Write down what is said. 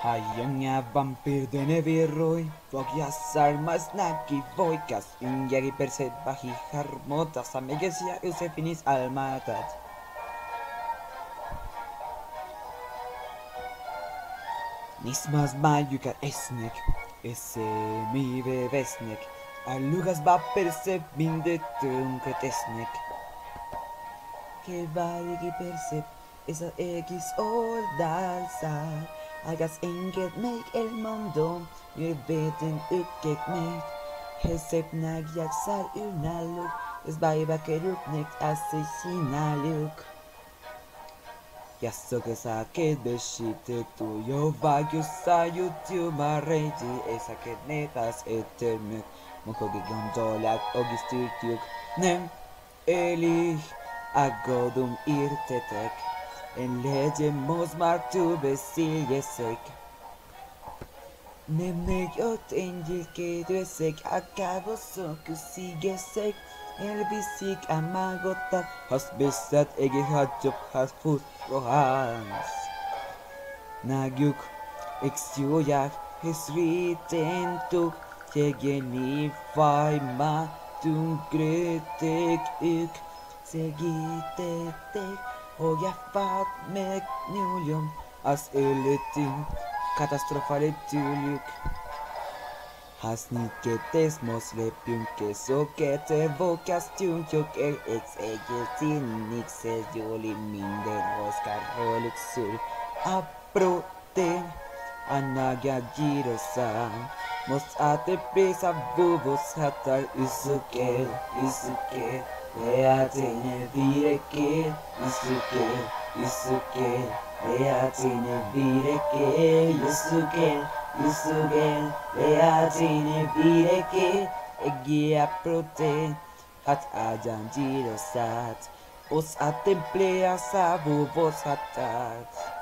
Hay unga vampir de nevirroi, vogias armas naki voikas, unjari perse bahi harmotas, amegesia usefinis almatat. Nismas mayuka esnek, ese mi bebesnek, alugas va perse minde tunket esnek. Que varigi perse, esa egis oldalsar, algas enget meg el mundo, nu veten ukek meg. Hesep nagyak sar unaluk, es baiba keruknek asesinaluk. Yasso que saque beshite tu yo vagus sa YouTube reji esa que netas etermek moko que gondolak ogisturtiuk nem eli agodum irtetek en lege mosmar tu besigesek nem nejot engil que duesek acabo so kusigesek el bisik amagota has besat ege hajop has fut rohans Nagyuk exioyak hesritentuk Tegeni faima tungretek uk Segitetek hojafat meg nuljum As eletin katastrofaletylyk Hasniketes moslepium que soquete vocas tunjuk el ex egetin nixes joli minde roscar rolux sur Aprote anagya girosan Mos ate presa vuvos hatar usuke Leatene vireke usuke Leatene vireke usuke Leatene vireke Egia prote At ajan girosat Os atemplea sa vuvos hatat